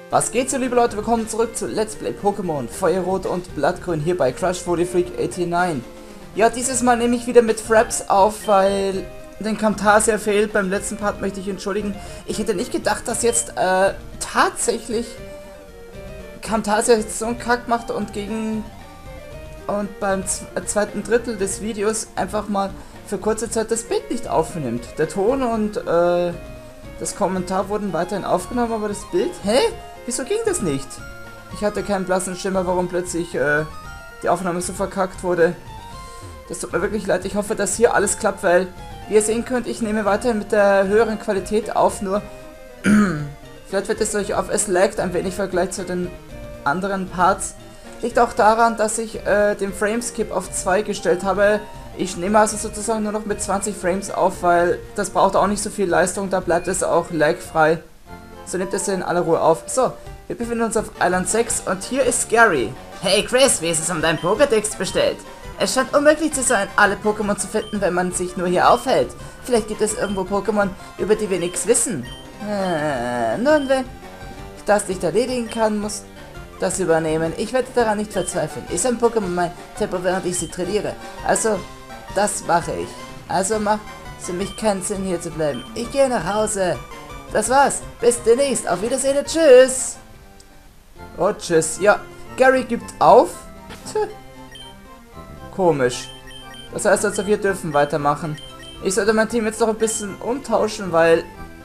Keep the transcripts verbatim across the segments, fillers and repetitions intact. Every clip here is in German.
Was geht so, liebe Leute? Willkommen zurück zu Let's Play Pokémon Feuerrot und Blattgrün hier bei Crush forty Freak neunundachtzig. Ja, dieses Mal nehme ich wieder mit Fraps auf, weil den Camtasia fehlt. Beim letzten Part möchte ich entschuldigen. Ich hätte nicht gedacht, dass jetzt äh, tatsächlich Camtasia jetzt so einen Kack macht und gegen und beim zweiten Drittel des Videos einfach mal für kurze Zeit das Bild nicht aufnimmt. Der Ton und äh, das Kommentar wurden weiterhin aufgenommen, aber das Bild? Hä? Wieso ging das nicht? Ich hatte keinen blassen Schimmer, warum plötzlich äh, die Aufnahme so verkackt wurde. Das tut mir wirklich leid. Ich hoffe, dass hier alles klappt, weil, wie ihr sehen könnt, ich nehme weiterhin mit der höheren Qualität auf, nur vielleicht wird es euch auf, es laggt ein wenig im Vergleich zu den anderen Parts. Liegt auch daran, dass ich äh, den Frameskip auf zwei gestellt habe. Ich nehme also sozusagen nur noch mit zwanzig Frames auf, weil das braucht auch nicht so viel Leistung, da bleibt es auch lagfrei. So nimmt es in aller Ruhe auf. So, wir befinden uns auf Island sechs und hier ist Gary. Hey Chris, wie ist es um deinen Pokédex bestellt? Es scheint unmöglich zu sein, alle Pokémon zu finden, wenn man sich nur hier aufhält. Vielleicht gibt es irgendwo Pokémon, über die wir nichts wissen. Äh, nun, wenn ich das nicht erledigen kann, muss das übernehmen. Ich werde daran nicht verzweifeln. Ich ein Pokémon mein Tempo, während ich sie trainiere. Also, das mache ich. Also macht es für mich keinen Sinn, hier zu bleiben. Ich gehe nach Hause. Das war's. Bis demnächst. Auf Wiedersehen und tschüss. Oh, tschüss. Ja, Gary gibt auf. Tch. Komisch. Das heißt also, wir dürfen weitermachen. Ich sollte mein Team jetzt noch ein bisschen umtauschen, weil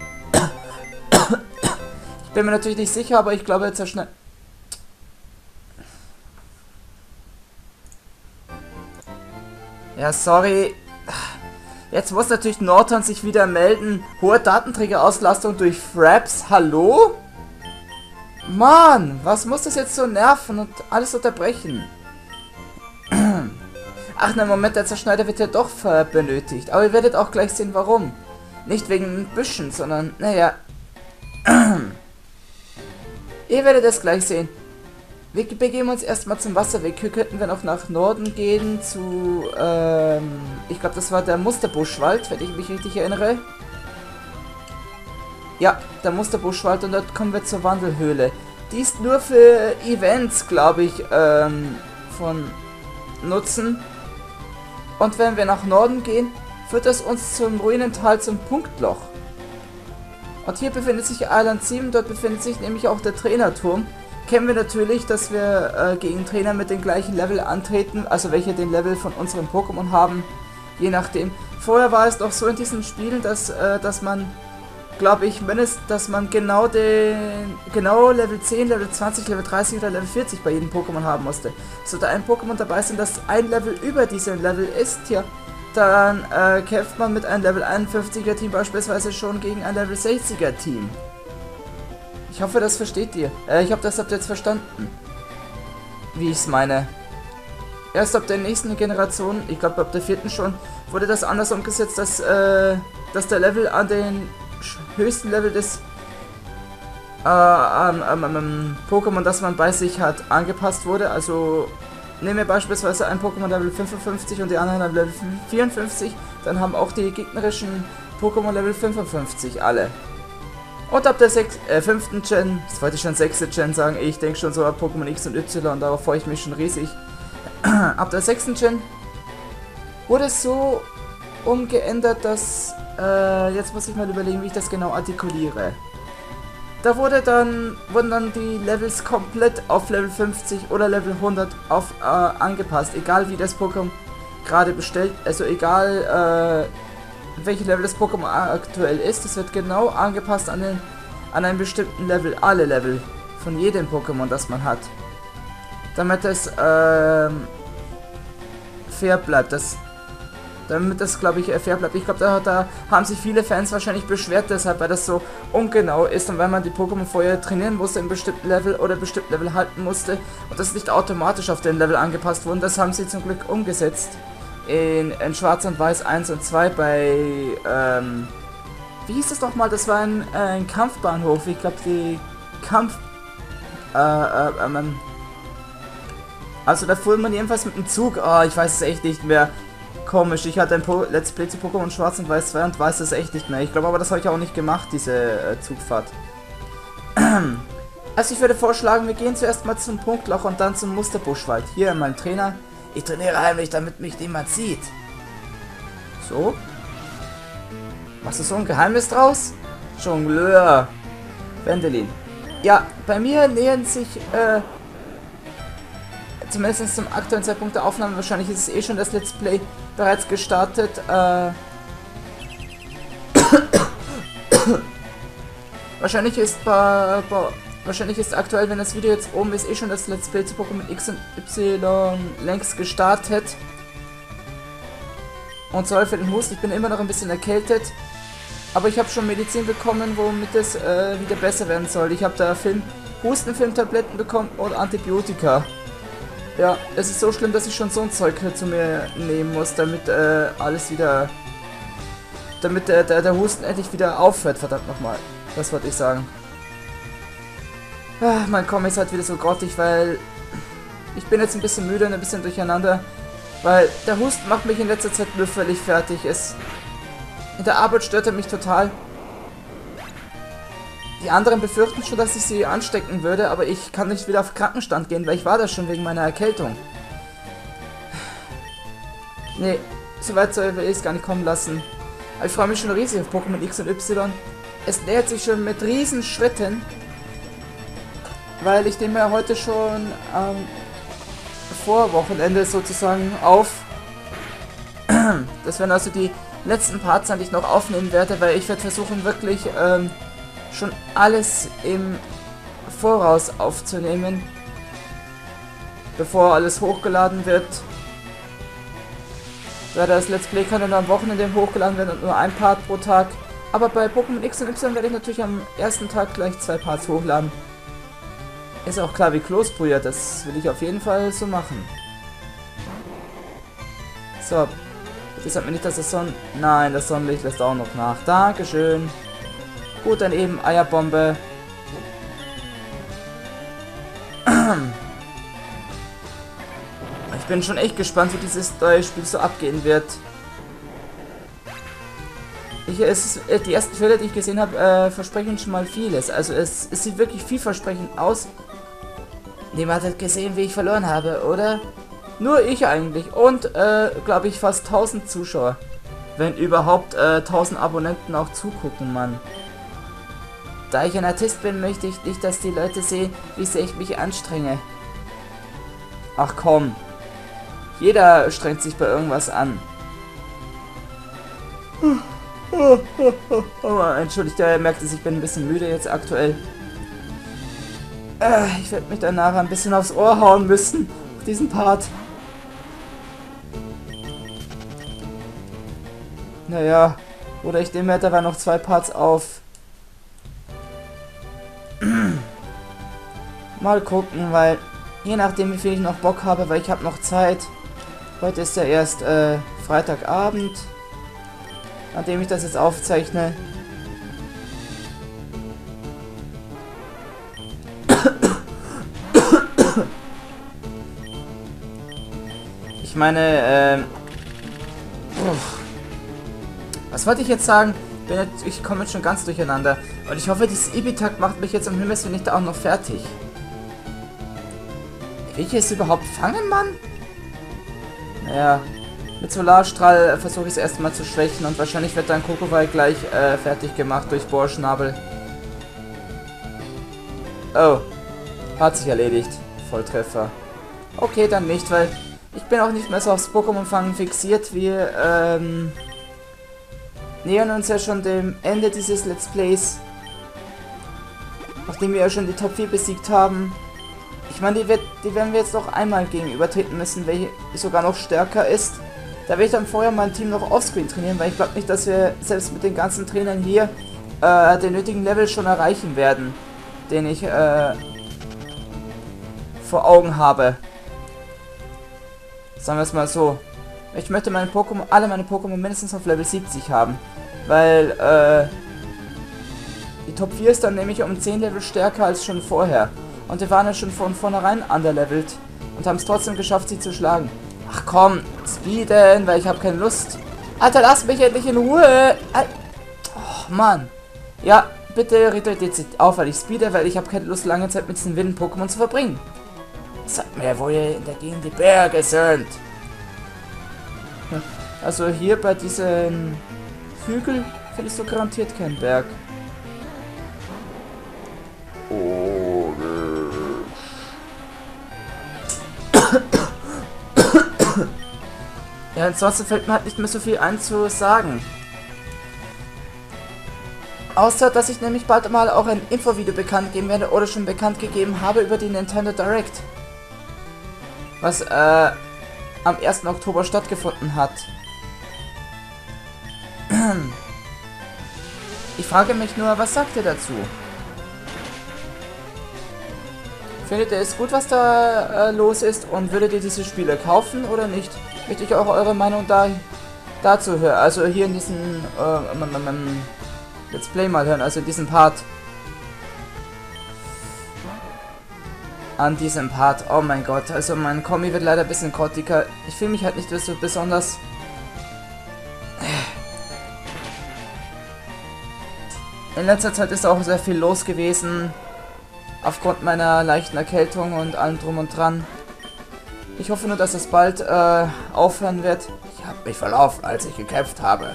ich bin mir natürlich nicht sicher, aber ich glaube jetzt sehr schnell. Ja, sorry. Jetzt muss natürlich Norton sich wieder melden. Hohe Datenträgerauslastung durch Fraps. Hallo? Mann, was muss das jetzt so nerven und alles unterbrechen? Ach ne, Moment, der Zerschneider wird ja doch benötigt. Aber ihr werdet auch gleich sehen, warum. Nicht wegen Büschen, sondern, naja. Ihr werdet es gleich sehen. Wir begeben uns erstmal zum Wasserweg. Hier könnten wir noch nach Norden gehen zu, ähm, ich glaube, das war der Musterbuschwald, wenn ich mich richtig erinnere. Ja, der Musterbuschwald und dort kommen wir zur Wandelhöhle. Die ist nur für Events, glaube ich, ähm, von Nutzen. Und wenn wir nach Norden gehen, führt es uns zum Ruinental, zum Punktloch. Und hier befindet sich Island sieben, dort befindet sich nämlich auch der Trainerturm. Kennen wir natürlich, dass wir äh, gegen Trainer mit den gleichen Level antreten, also welche den Level von unserem Pokémon haben, je nachdem. Vorher war es doch so in diesen Spielen, dass, äh, dass man, glaube ich, mindestens, dass man genau den, genau Level zehn, Level zwanzig, Level dreißig oder Level vierzig bei jedem Pokémon haben musste. Sollte ein Pokémon dabei sein, das ein Level über diesem Level ist, hier, dann äh, kämpft man mit einem Level einundfünfziger Team beispielsweise schon gegen ein Level sechziger Team. Ich hoffe, das versteht ihr. Äh, ich hoffe, das habt ihr jetzt verstanden. Wie ich es meine. Erst ab der nächsten Generation, ich glaube ab der vierten schon, wurde das anders umgesetzt, dass, äh, dass der Level an den höchsten Level des äh, ähm, ähm, ähm, Pokémon, das man bei sich hat, angepasst wurde. Also nehmen wir beispielsweise ein Pokémon Level fünfundfünfzig und die anderen Level vierundfünfzig, dann haben auch die gegnerischen Pokémon Level fünfundfünfzig alle. Und ab der sechs, äh, fünften Gen, das wollte ich schon sechste Gen sagen, ich denke schon so ab Pokémon X und Y, darauf freue ich mich schon riesig. Ab der sechsten Gen wurde es so umgeändert, dass, äh, jetzt muss ich mal überlegen, wie ich das genau artikuliere. Da wurde dann, wurden dann die Levels komplett auf Level fünfzig oder Level hundert auf, äh, angepasst, egal wie das Pokémon gerade bestellt, also egal, äh, welches Level das Pokémon aktuell ist, es wird genau angepasst an, den, an einen bestimmten Level, alle Level von jedem Pokémon, das man hat. Damit es ähm, fair bleibt, das, damit das, glaube ich, fair bleibt. Ich glaube, da, da haben sich viele Fans wahrscheinlich beschwert deshalb, weil das so ungenau ist und weil man die Pokémon vorher trainieren musste in bestimmten Level oder bestimmten Level halten musste und das nicht automatisch auf den Level angepasst wurde. Das haben sie zum Glück umgesetzt. In, in Schwarz und Weiß eins und zwei bei, ähm, wie hieß das nochmal? Das war ein, äh, ein Kampfbahnhof. Ich glaube, die Kampf, äh, äh, ähm, also da fuhr man jedenfalls mit dem Zug. Oh, ich weiß es echt nicht mehr. Komisch, ich hatte ein po Let's Play zu Pokémon Schwarz und Weiß zwei und weiß es echt nicht mehr. Ich glaube aber, das habe ich auch nicht gemacht, diese äh, Zugfahrt. Also ich würde vorschlagen, wir gehen zuerst mal zum Punktloch und dann zum Musterbuschwald. Hier, mein Trainer. Ich trainiere heimlich, damit mich niemand sieht. So? Machst du so ein Geheimnis draus? Jongleur. Wendelin. Ja, bei mir nähern sich, äh, zumindest zum aktuellen Zeitpunkt der Aufnahme, wahrscheinlich ist es eh schon das Let's Play bereits gestartet, äh, wahrscheinlich ist bei, bei, wahrscheinlich ist aktuell, wenn das Video jetzt oben ist, eh schon das Let's Play zu Pokémon X und Y längst gestartet. Und sorry für den Husten, ich bin immer noch ein bisschen erkältet. Aber ich habe schon Medizin bekommen, womit es äh, wieder besser werden soll. Ich habe da Film, Hustenfilmtabletten bekommen und Antibiotika. Ja, es ist so schlimm, dass ich schon so ein Zeug zu mir nehmen muss, damit äh, alles wieder... Damit äh, der, der Husten endlich wieder aufhört, verdammt nochmal. Das wollte ich sagen. Ah, mein Kommen ist halt wieder so grottig, weil... Ich bin jetzt ein bisschen müde und ein bisschen durcheinander. Weil der Husten macht mich in letzter Zeit nur völlig fertig. Es... In der Arbeit stört er mich total. Die anderen befürchten schon, dass ich sie anstecken würde, aber ich kann nicht wieder auf Krankenstand gehen, weil ich war da schon wegen meiner Erkältung. Nee, so weit soll ich es gar nicht kommen lassen. Aber ich freue mich schon riesig auf Pokémon X und Y. Es nähert sich schon mit riesen Schritten, weil ich nehme ja heute schon ähm, vor Wochenende sozusagen auf. Das werden also die letzten Parts, die ich noch aufnehmen werde, weil ich werde versuchen, wirklich ähm, schon alles im Voraus aufzunehmen, bevor alles hochgeladen wird. Weil das Let's Play kann dann am Wochenende hochgeladen werden und nur ein Part pro Tag. Aber bei Pokémon X und Y werde ich natürlich am ersten Tag gleich zwei Parts hochladen. Ist auch klar wie Kloßbrühe, das will ich auf jeden Fall so machen. So. Das hat mir nicht, dass das Sonnen... Nein, das Sonnenlicht lässt auch noch nach. Dankeschön. Gut, dann eben Eierbombe. Ich bin schon echt gespannt, wie dieses neue Spiel so abgehen wird. Ich, es ist, die ersten Trailer, die ich gesehen habe, äh, versprechen schon mal vieles. Also es, es sieht wirklich vielversprechend aus. Niemand hat gesehen, wie ich verloren habe, oder? Nur ich eigentlich. Und, äh, glaube ich, fast tausend Zuschauer. Wenn überhaupt äh, tausend Abonnenten auch zugucken, Mann. Da ich ein Artist bin, möchte ich nicht, dass die Leute sehen, wie sehr ich mich anstrenge. Ach komm. Jeder strengt sich bei irgendwas an. Oh, entschuldigt, der merkt es, ich bin ein bisschen müde jetzt aktuell. Äh, ich werde mich danach ein bisschen aufs Ohr hauen müssen. Auf diesen Part. Naja, oder ich nehme dabei noch zwei Parts auf. Mal gucken, weil je nachdem wie viel ich noch Bock habe, weil ich habe noch Zeit. Heute ist ja erst äh, Freitagabend, an dem ich das jetzt aufzeichne. Ich meine, ähm... was wollte ich jetzt sagen? Bin jetzt, ich komme jetzt schon ganz durcheinander. Und ich hoffe, dieses Ibitak macht mich jetzt am Himmels wenn nicht auch noch fertig. Will ich es überhaupt fangen, Mann? Naja, mit Solarstrahl versuche ich es erstmal zu schwächen und wahrscheinlich wird dann Kokowai gleich äh, fertig gemacht durch Bohrschnabel. Oh, hat sich erledigt. Volltreffer. Okay, dann nicht, weil ich bin auch nicht mehr so aufs Pokémon-Fangen fixiert. Wir ähm, nähern uns ja schon dem Ende dieses Let's Plays. Nachdem wir ja schon die Top vier besiegt haben. Ich meine, die, wird, die werden wir jetzt noch einmal gegenübertreten müssen, welche sogar noch stärker ist. Da werde ich dann vorher mein Team noch offscreen trainieren, weil ich glaube nicht, dass wir selbst mit den ganzen Trainern hier äh, den nötigen Level schon erreichen werden, den ich äh, vor Augen habe. Sagen wir es mal so. Ich möchte meine Pokémon, alle meine Pokémon mindestens auf Level siebzig haben, weil äh, die Top vier ist dann nämlich um zehn Level stärker als schon vorher. Und wir waren ja schon von vornherein underlevelt und haben es trotzdem geschafft, sie zu schlagen. Ach komm, speeden, weil ich habe keine Lust. Alter, lass mich endlich in Ruhe. Al oh, Mann. Ja, Bitte redet jetzt auf, weil ich speede, weil ich habe keine Lust, lange Zeit mit diesen wilden Pokémon zu verbringen. Sagt mir, wo ihr in der Gegend die Berge sind. Also hier bei diesen Hügel findest du garantiert keinen Berg. Oh. Ja, ansonsten fällt mir halt nicht mehr so viel ein zu sagen. Außer, dass ich nämlich bald mal auch ein Infovideo bekannt geben werde oder schon bekannt gegeben habe über die Nintendo Direct. Was äh, am ersten Oktober stattgefunden hat. Ich frage mich nur, was sagt ihr dazu? Findet ihr es gut, was da äh, los ist und würdet ihr diese Spiele kaufen oder nicht? Möchte ich auch eure Meinung da, dazu hören. Also hier in diesem äh, Let's Play mal hören, also in diesem Part. An diesem Part. Oh mein Gott, also mein Kommi wird leider ein bisschen grottiger. Ich fühle mich halt nicht so besonders... In letzter Zeit ist auch sehr viel los gewesen. Aufgrund meiner leichten Erkältung und allem drum und dran. Ich hoffe nur, dass es bald äh, aufhören wird. Ich habe mich verlaufen, als ich gekämpft habe.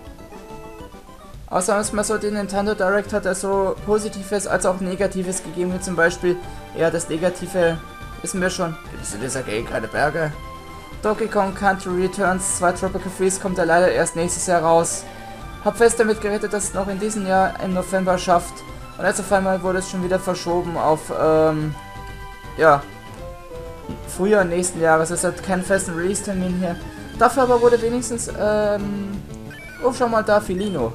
Außer es mal so, die Nintendo Direct hat ja so Positives als auch Negatives gegeben, wie zum Beispiel, ja, das Negative wissen wir schon, gibt es in dieser Gegend keine Berge. Donkey Kong Country Returns zwei Tropical Freeze kommt ja leider erst nächstes Jahr raus. Hab fest damit gerettet, dass es noch in diesem Jahr im November schafft. Und jetzt auf einmal wurde es schon wieder verschoben auf, ähm, ja, Frühjahr nächsten Jahres. Es hat keinen festen Release-Termin hier. Dafür aber wurde wenigstens, ähm, oh, schau mal da, Filino.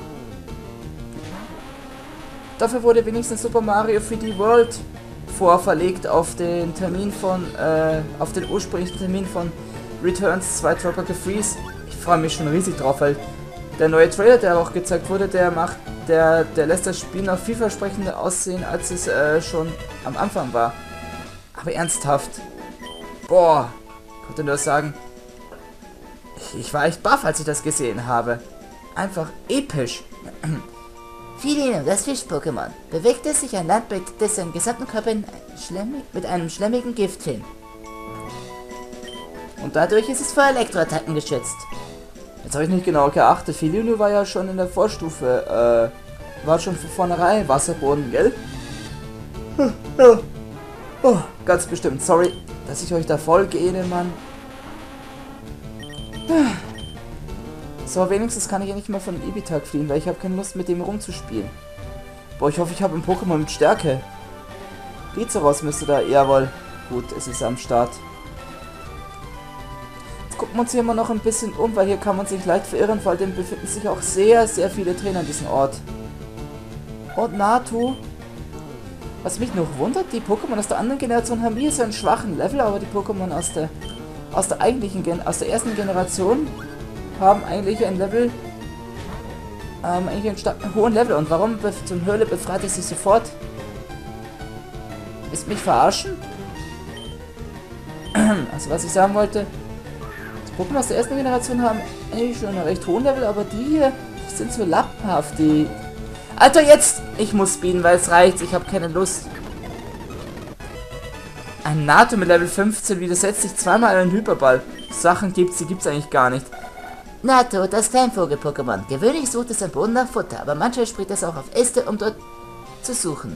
Dafür wurde wenigstens Super Mario drei D World vorverlegt auf den Termin von, äh, auf den ursprünglichen Termin von Returns zwei Tropical Freeze. Ich freue mich schon riesig drauf, weil der neue Trailer, der auch gezeigt wurde, der macht, der, der lässt das Spiel noch vielversprechender aussehen, als es äh, schon am Anfang war. Aber ernsthaft. Boah, ich konnte nur sagen, ich, ich war echt baff, als ich das gesehen habe. Einfach episch. Filino, das Fisch-Pokémon, bewegte sich ein Land mit dessen gesamten Körper in schlemmig, mit einem schlemmigen Gift hin. Und dadurch ist es vor Elektroattacken geschützt. Jetzt habe ich nicht genau geachtet. Filino war ja schon in der Vorstufe, äh, war schon von vornherein Wasserboden, gell? Ja. Oh, ganz bestimmt. Sorry, dass ich euch da voll gehe, Mann. So, wenigstens kann ich ja nicht mal von Ibitag fliehen, weil ich habe keine Lust mit dem rumzuspielen. Boah, ich hoffe, ich habe ein Pokémon mit Stärke. Rizeros müsste da, jawohl. Gut, es ist am Start. Jetzt gucken wir uns hier mal noch ein bisschen um, weil hier kann man sich leicht verirren, vor allem befinden sich auch sehr, sehr viele Trainer an diesem Ort. Und Natu. Was mich noch wundert, die Pokémon aus der anderen Generation haben hier so einen schwachen Level, aber die Pokémon aus der aus der eigentlichen Gen aus der ersten Generation haben eigentlich ein Level, ähm, eigentlich einen, einen hohen Level. Und warum zum Höhle befreit es sich sofort? Ist mich verarschen? Also was ich sagen wollte, die Pokémon aus der ersten Generation haben eigentlich schon einen recht hohen Level, aber die hier die sind so lappenhaft, die... Alter, jetzt! Ich muss speeden, weil es reicht, ich habe keine Lust. Ein Natu mit Level fünfzehn widersetzt sich zweimal einen Hyperball. Sachen gibt's, die gibt's eigentlich gar nicht. Natu, das Kleinvogel-Pokémon. Gewöhnlich sucht es am Boden nach Futter, aber manchmal springt es auch auf Äste, um dort zu suchen.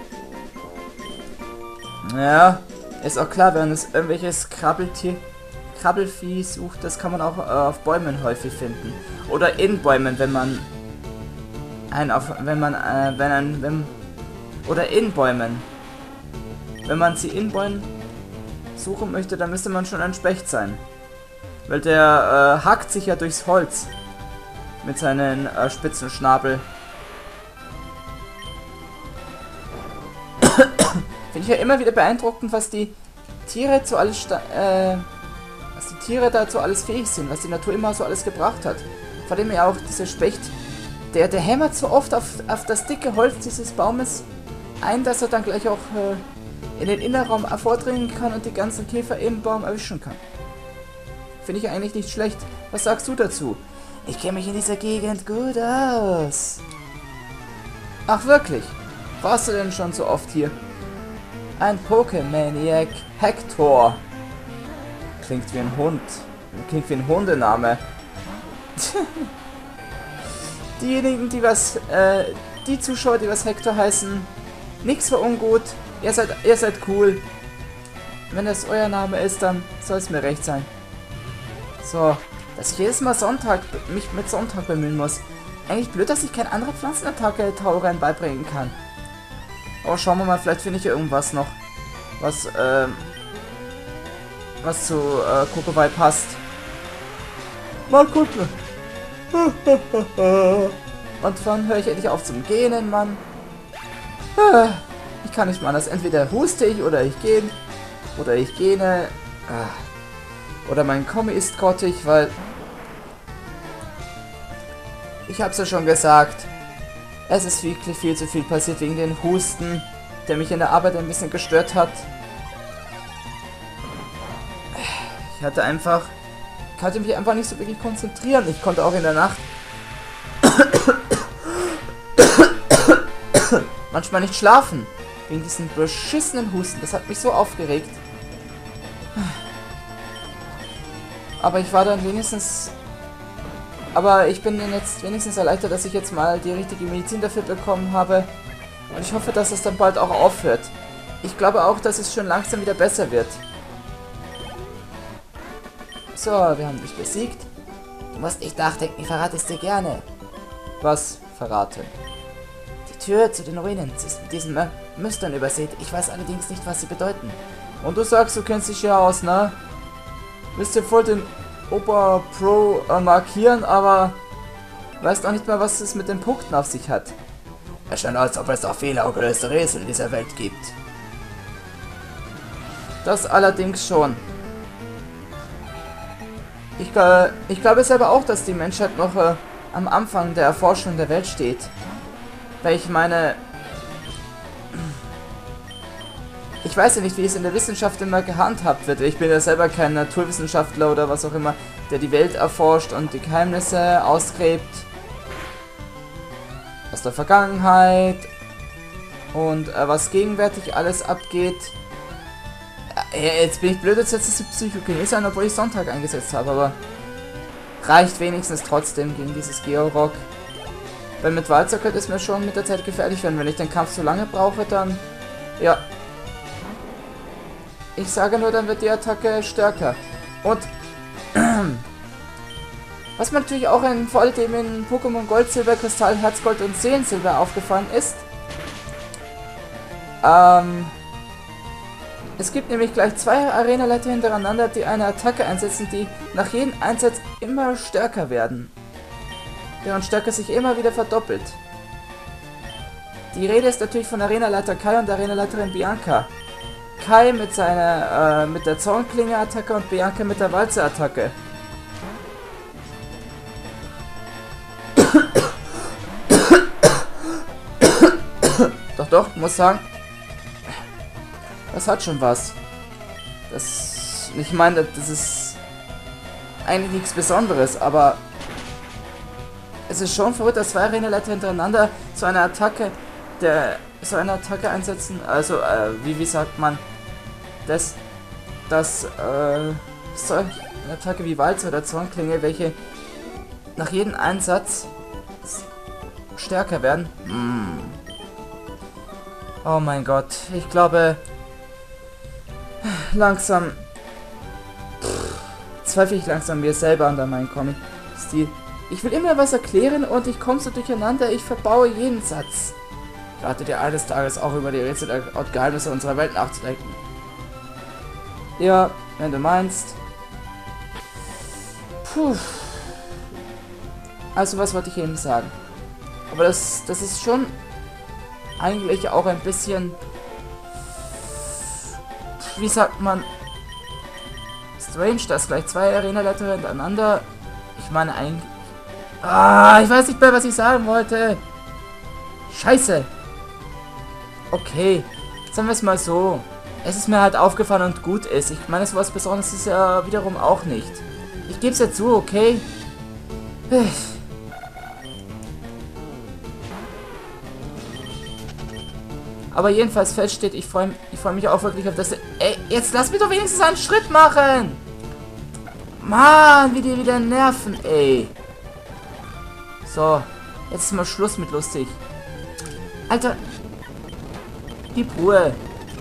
Ja, ist auch klar, wenn es irgendwelches Krabbeltier, Krabbelvieh sucht, das kann man auch äh, auf Bäumen häufig finden. Oder in Bäumen, wenn man ein auf, wenn man, äh, wenn ein, wenn, oder in Bäumen. Wenn man sie in Bäumen suchen möchte, dann müsste man schon ein Specht sein. Weil der äh, hackt sich ja durchs Holz. Mit seinen äh, spitzen Schnabel. Finde ich ja immer wieder beeindruckend, was die Tiere zu alles äh, was die Tiere dazu alles fähig sind, was die Natur immer so alles gebracht hat. Vor allem ja auch dieser Specht, der, der hämmert so oft auf, auf das dicke Holz dieses Baumes ein, dass er dann gleich auch äh, in den Innenraum vordringen kann und die ganzen Käfer im Baum erwischen kann. Finde ich eigentlich nicht schlecht. Was sagst du dazu? Ich kenne mich in dieser Gegend gut aus. Ach wirklich? Warst du denn schon so oft hier? Ein Pokémaniac Hector. Klingt wie ein Hund. Klingt wie ein Hundename. Diejenigen, die was, äh, die Zuschauer, die was Hector heißen, nichts für ungut. Ihr seid, ihr seid cool. Wenn das euer Name ist, dann soll es mir recht sein. So, dass ich jedes Mal Sonntag, mich mit Sonntag bemühen muss. Eigentlich blöd, dass ich keine andere Pflanzenattacke Tauren beibringen kann. Aber schauen wir mal, vielleicht finde ich hier irgendwas noch, was, ähm, was zu äh, Kokowai passt. Mal gucken. Und wann höre ich endlich auf zum Gähnen, Mann? Ich kann nicht mal anders. Entweder huste ich oder ich gähne. Oder ich gähne. Oder mein Kommi ist grottig, weil... Ich hab's ja schon gesagt. Es ist wirklich viel zu viel passiert wegen den Husten, der mich in der Arbeit ein bisschen gestört hat. Ich hatte einfach... Ich konnte mich einfach nicht so wirklich konzentrieren. Ich konnte auch in der Nacht manchmal nicht schlafen. Wegen diesen beschissenen Husten. Das hat mich so aufgeregt. Aber ich war dann wenigstens... Aber ich bin jetzt wenigstens erleichtert, dass ich jetzt mal die richtige Medizin dafür bekommen habe. Und ich hoffe, dass es dann bald auch aufhört. Ich glaube auch, dass es schon langsam wieder besser wird. So, wir haben dich besiegt. Du musst nicht nachdenken, ich verrate es dir gerne. Was verraten? Die Tür zu den Ruinen ist mit diesen Mö Mustern übersät. Ich weiß allerdings nicht, was sie bedeuten. Und du sagst, du kennst dich ja aus, ne? Willst dir voll den Opa Pro äh, markieren, aber weißt auch nicht mal, was es mit den Punkten auf sich hat. Es scheint, als ob es auch viele ungelöste Rätsel in dieser Welt gibt. Das allerdings schon. Ich, äh, ich glaube selber auch, dass die Menschheit noch äh, am Anfang der Erforschung der Welt steht. Weil ich meine... Ich weiß ja nicht, wie es in der Wissenschaft immer gehandhabt wird. Ich bin ja selber kein Naturwissenschaftler oder was auch immer, der die Welt erforscht und die Geheimnisse ausgräbt. Aus der Vergangenheit. Und äh, was gegenwärtig alles abgeht. Äh, jetzt bin ich blöd, jetzt setzt es die Psychokinese an, obwohl ich Sonntag eingesetzt habe, aber reicht wenigstens trotzdem gegen dieses Georock. Weil mit Walzer könnte es mir schon mit der Zeit gefährlich werden. Wenn ich den Kampf so lange brauche, dann... Ja. Ich sage nur, dann wird die Attacke stärker. Und... was mir natürlich auch in, vor allem in Pokémon Gold, Silber, Kristall, Herzgold und Seelensilber aufgefallen ist. Ähm... Es gibt nämlich gleich zwei Arenaleiter hintereinander, die eine Attacke einsetzen, die nach jedem Einsatz immer stärker werden. Deren Stärke sich immer wieder verdoppelt. Die Rede ist natürlich von Arenaleiter Kai und Arenaleiterin Bianca. Kai mit seiner, äh, mit der Zornklinge-Attacke und Bianca mit der Walze-Attacke. Doch, doch, muss sagen, das hat schon was. Das, ich meine, das ist eigentlich nichts Besonderes, aber es ist schon verrückt, dass zwei Arenaleiter hintereinander so eine Attacke, der so eine Attacke einsetzen. Also, äh, wie, wie sagt man, das, das, äh, so eine Attacke wie Walze oder Zornklinge, welche nach jedem Einsatz stärker werden. Mm. Oh mein Gott, ich glaube, langsam pff, zweifle ich langsam mir selber an meinen Comic-Stil. Ich will immer was erklären und ich komme so durcheinander, ich verbaue jeden Satz. Ich rate dir eines Tages auch über die Rätsel und Geheimnisse unserer Welt nachzudenken. Ja, wenn du meinst. Puh. Also was wollte ich eben sagen? Aber das, das ist schon eigentlich auch ein bisschen... Wie sagt man? Strange, dass gleich zwei Arenaleiter hintereinander... Ich meine eigentlich... Ah, ich weiß nicht mehr, was ich sagen wollte. Scheiße. Okay, sagen wir es mal so. Es ist mir halt aufgefallen und gut ist. Ich meine, so was Besonderes ist ja wiederum auch nicht. Ich gebe es ja zu, okay? Aber jedenfalls fest steht, ich freue ich freu mich auch wirklich auf das... Ey, jetzt lass mich doch wenigstens einen Schritt machen! Mann, wie die wieder nerven, ey. So, jetzt ist mal Schluss mit lustig. Alter, die Ruhe.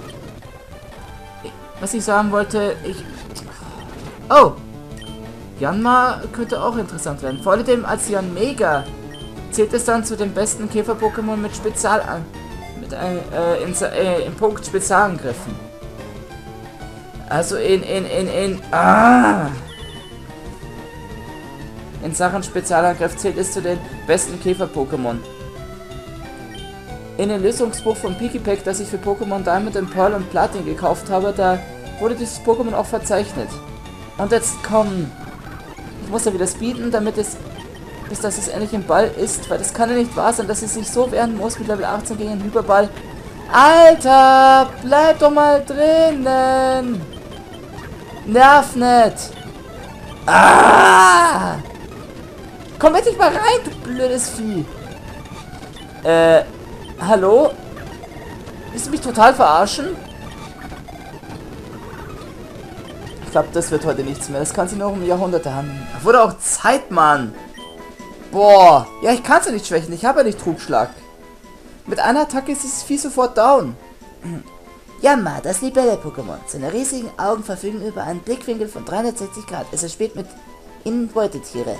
Was ich sagen wollte, ich... Oh! Janma könnte auch interessant werden. Vor allem als Yanmega zählt es dann zu den besten Käfer-Pokémon mit Spezial... mit äh, äh, in, äh, im Punkt Spezialangriffen. Also in... in... in... in... Ah! In Sachen Spezialangriff zählt es zu den besten Käfer-Pokémon. In dem Lösungsbuch von Pikipek, das ich für Pokémon Diamond and Pearl und Platin gekauft habe, da wurde dieses Pokémon auch verzeichnet. Und jetzt komm. Ich muss ja wieder speeden, damit es, bis dass es endlich im Ball ist, weil das kann ja nicht wahr sein, dass es sich so wehren muss mit Level achtzehn gegen einen Hyperball. Alter, bleib doch mal drinnen. Nerv nicht. Ah! Komm endlich mal rein, du blödes Vieh. Äh, hallo? Willst du mich total verarschen? Ich glaube, das wird heute nichts mehr. Das kann sie noch um Jahrhunderte haben. Wurde auch Zeit, Mann. Boah. Ja, ich kann es ja nicht schwächen. Ich habe ja nicht Trugschlag. Mit einer Attacke ist dieses Vieh sofort down. Yanma, das Libelle-Pokémon. Seine riesigen Augen verfügen über einen Blickwinkel von dreihundertsechzig Grad. Es erspäht mit ihnen Beutetiere.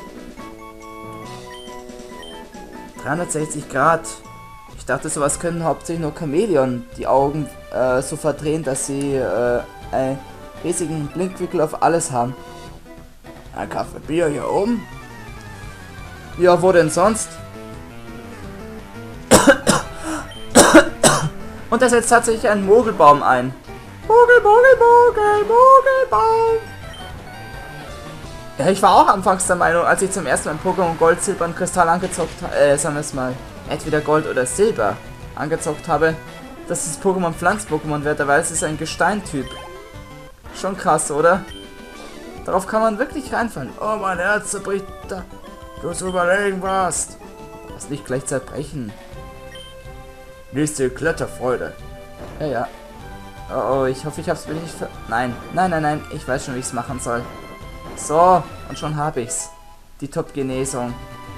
dreihundertsechzig Grad. Ich dachte, sowas können hauptsächlich nur Chamäleon die Augen äh, so verdrehen, dass sie äh, einen riesigen Blinkwinkel auf alles haben. Ein Kaffee Bier hier oben? Ja, wo denn sonst? Und da setzt tatsächlich ein Mogelbaum ein. Mogel, Mogel, Mogel, Mogelbaum. Ja, ich war auch anfangs der Meinung, als ich zum ersten Mal Pokémon Gold, Silber und Kristall angezockt habe, äh, sagen wir es mal, entweder Gold oder Silber angezockt habe, dass das Pokémon Pflanz-Pokémon wird, weil es ist ein Gesteintyp. Schon krass, oder? Darauf kann man wirklich reinfallen. Oh, mein Herz zerbricht da. Du zu überlegen warst. Das nicht gleich zerbrechen. Nächste Kletterfreude. Ja, ja. Oh, oh, ich hoffe, ich hab's wirklich ver... Nein, nein, nein, nein. Ich weiß schon, wie ich's machen soll. So, und schon habe ich's. Die Top-Genesung.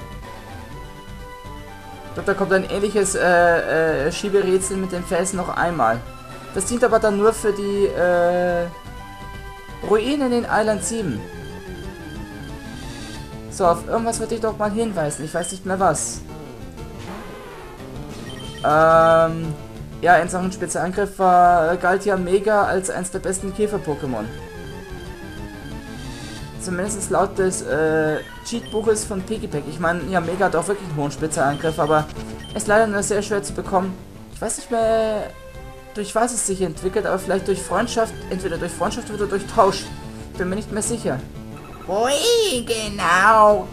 Ich glaube, da kommt ein ähnliches äh, äh, Schieberätsel mit den Felsen noch einmal. Das dient aber dann nur für die äh, Ruinen in Island sieben. So, auf irgendwas würde ich doch mal hinweisen. Ich weiß nicht mehr was. Ähm, ja, in Sachen Spezialangriff war, äh, galt ja Mega als eines der besten Käfer-Pokémon. Zumindest laut des äh, Cheatbuches von Pikipek. Ich meine, ja, Mega hat auch wirklich einen hohen Spezialangriff, aber ist leider nur sehr schwer zu bekommen. Ich weiß nicht mehr, durch was es sich entwickelt, aber vielleicht durch Freundschaft, entweder durch Freundschaft oder durch Tausch. Ich bin mir nicht mehr sicher. Ui, genau.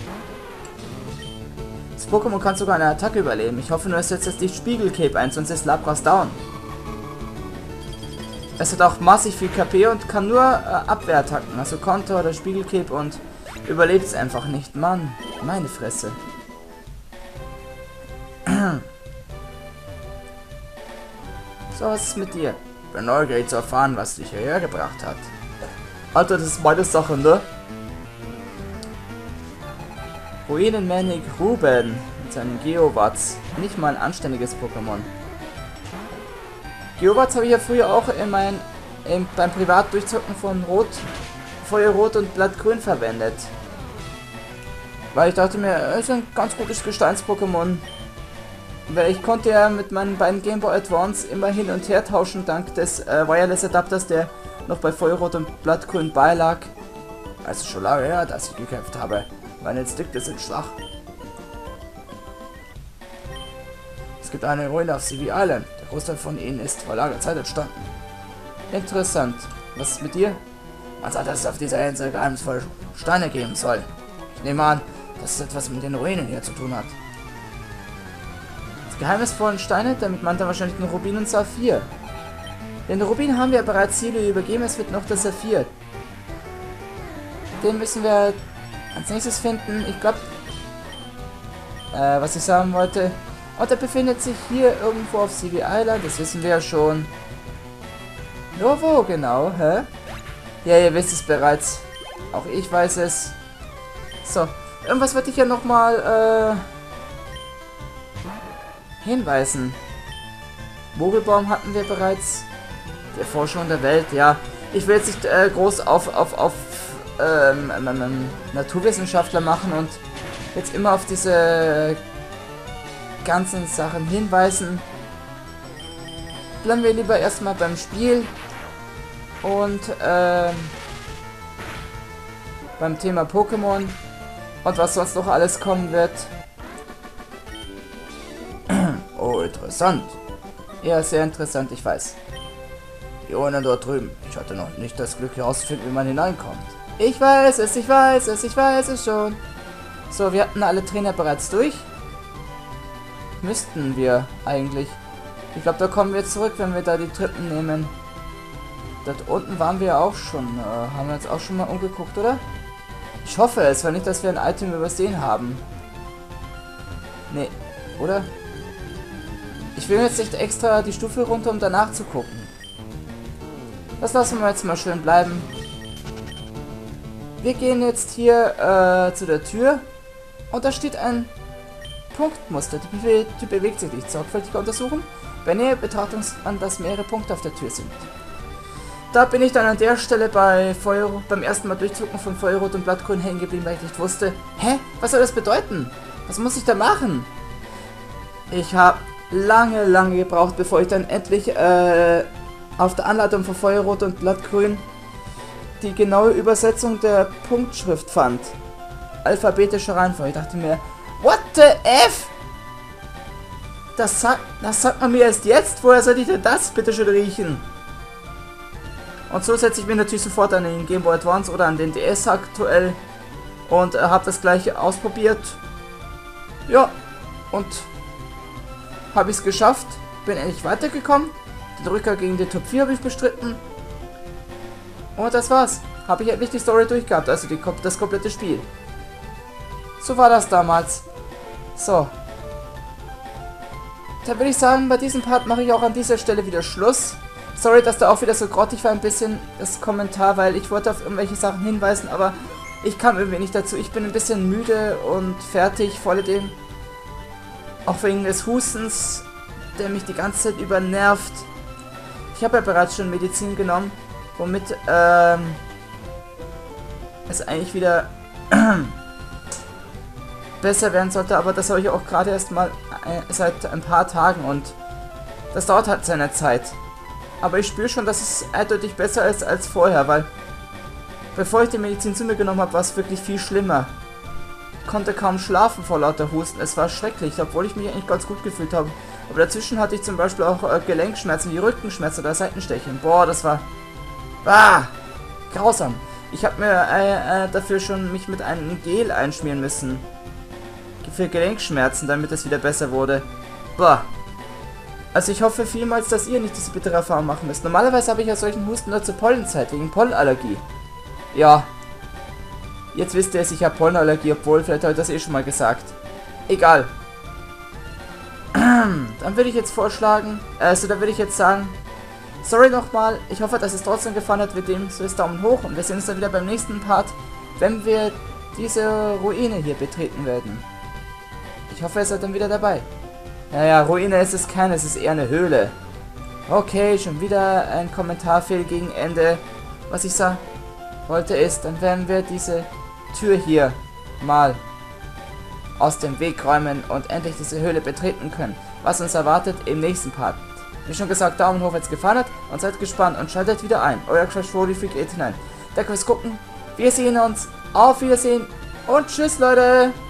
Das Pokémon kann sogar eine Attacke überleben. Ich hoffe nur, es setzt jetzt nicht Spiegelcape ein, sonst ist Lapras down. Es hat auch massig viel K P und kann nur äh, Abwehrattacken, also Konter oder Spiegelcape, und überlebt es einfach nicht. Mann, meine Fresse. So, was ist mit dir? Bin neugierig zu erfahren, was dich hierher gebracht hat. Alter, das ist meine Sache, ne? Ruinenmänig Ruben mit seinem Geowatz. Nicht mal ein anständiges Pokémon. Geowatz habe ich ja früher auch in mein, in, beim Privatdurchzocken von Rot, Feuerrot und Blattgrün verwendet. Weil ich dachte mir, es ist ein ganz gutes Gesteins-Pokémon. Weil ich konnte ja mit meinen beiden Game Boy Advance immer hin und her tauschen, dank des äh, Wireless Adapters, der noch bei Feuerrot und Blattgrün beilag. Es ist schon lange her, dass ich gekämpft habe. Meine Instinkte sind schwach. Es gibt eine Ruine auf C V Island. Der Großteil von ihnen ist vor langer Zeit entstanden. Interessant. Was ist mit dir? Man sagt, dass es auf dieser Insel geheimnisvolle Steine geben soll. Ich nehme an, dass es etwas mit den Ruinen hier zu tun hat. Die geheimnisvollen Steine, damit meint er wahrscheinlich den Rubin und Saphir. Den Rubin haben wir bereits Ziele übergeben, es wird noch der Saphir. Den müssen wir als nächstes finden. Ich glaube, äh, was ich sagen wollte, Und er befindet sich hier irgendwo auf C B Island, das wissen wir ja schon. Nur wo genau, hä? Ja, ihr wisst es bereits. Auch ich weiß es. So, irgendwas würde ich ja nochmal äh, hinweisen. Mogelbaum hatten wir bereits. Der Forschung der Welt, ja. Ich will jetzt nicht äh, groß auf, auf, auf ähm, ähm, Naturwissenschaftler machen und jetzt immer auf diese ganzen Sachen hinweisen. Bleiben wir lieber erstmal beim Spiel und ähm, beim Thema Pokémon und was sonst noch alles kommen wird. Oh, interessant. Ja, sehr interessant, ich weiß. Die Urne dort drüben. Ich hatte noch nicht das Glück herauszufinden, wie man hineinkommt. Ich weiß es, ich weiß es, ich weiß es schon. So, wir hatten alle Trainer bereits durch. Müssten wir eigentlich. Ich glaube, da kommen wir zurück, wenn wir da die Treppen nehmen. Dort unten waren wir auch schon. Äh, haben wir jetzt auch schon mal umgeguckt, oder? Ich hoffe es, weil nicht, dass wir ein Item übersehen haben. Nee, oder? Ich will jetzt nicht extra die Stufe runter, um danach zu gucken. Das lassen wir jetzt mal schön bleiben. Wir gehen jetzt hier äh, zu der Tür. Und da steht ein Punktmuster. Die, Be die bewegt sich nicht. Sorgfältiger untersuchen. Bei näherer Betrachtung an, dass mehrere Punkte auf der Tür sind. Da bin ich dann an der Stelle bei Feuer, beim ersten Mal Durchzucken von Feuerrot und Blattgrün hängen geblieben, weil ich nicht wusste, hä? Was soll das bedeuten? Was muss ich da machen? Ich habe lange, lange gebraucht, bevor ich dann endlich äh, auf der Anleitung von Feuerrot und Blattgrün die genaue Übersetzung der Punktschrift fand. Alphabetische Reihenfolge. Ich dachte mir, what the F? Das sagt, das sagt man mir erst jetzt? Woher soll ich denn das bitte schon riechen? Und so setze ich mir natürlich sofort an den Game Boy Advance oder an den D S aktuell und äh, habe das gleiche ausprobiert. Ja, und habe ich es geschafft. Bin endlich weitergekommen. Den Rücker gegen die Top vier habe ich bestritten. Und das war's. Habe ich endlich die Story durchgehabt, also die, das komplette Spiel. So war das damals. So. Dann würde ich sagen, bei diesem Part mache ich auch an dieser Stelle wieder Schluss. Sorry, dass da auch wieder so grottig war ein bisschen das Kommentar, weil ich wollte auf irgendwelche Sachen hinweisen, aber ich kam irgendwie nicht dazu. Ich bin ein bisschen müde und fertig, vor allem auch wegen des Hustens, der mich die ganze Zeit über nervt. Ich habe ja bereits schon Medizin genommen, womit ähm, es eigentlich wieder besser werden sollte, aber das habe ich auch gerade erst mal äh, seit ein paar Tagen und das dauert halt seine Zeit. Aber ich spüre schon, dass es eindeutig besser ist als vorher, weil bevor ich die Medizin zu mir genommen habe, war es wirklich viel schlimmer. Ich konnte kaum schlafen vor lauter Husten, es war schrecklich, obwohl ich mich eigentlich ganz gut gefühlt habe. Aber dazwischen hatte ich zum Beispiel auch äh, Gelenkschmerzen, wie Rückenschmerzen oder Seitenstechen. Boah, das war ah, grausam. Ich habe mir äh, äh, dafür schon mich mit einem Gel einschmieren müssen. Für Gelenkschmerzen, damit es wieder besser wurde. Boah. Also ich hoffe vielmals, dass ihr nicht diese bittere Erfahrung machen müsst. Normalerweise habe ich ja solchen Husten nur zur Pollenzeit, wegen Pollenallergie. Ja. Jetzt wisst ihr es, ich habe Pollenallergie, obwohl, vielleicht habe ich das eh schon mal gesagt. Egal. Dann würde ich jetzt vorschlagen, also da würde ich jetzt sagen, sorry nochmal, ich hoffe, dass es trotzdem gefallen hat, mit dem so ist Daumen hoch und wir sehen uns dann wieder beim nächsten Part, wenn wir diese Ruine hier betreten werden. Ich hoffe, ihr seid dann wieder dabei. Naja, Ruine ist es keine, es ist eher eine Höhle. Okay, schon wieder ein Kommentarfehl gegen Ende. Was ich sagen wollte ist, dann werden wir diese Tür hier mal aus dem Weg räumen und endlich diese Höhle betreten können. Was uns erwartet im nächsten Part. Wie schon gesagt, Daumen hoch, wenn es gefallen hat und seid gespannt und schaltet wieder ein. Euer Crash Freak neunundachtzig. Danke fürs Gucken. Wir sehen uns. Auf Wiedersehen und tschüss, Leute.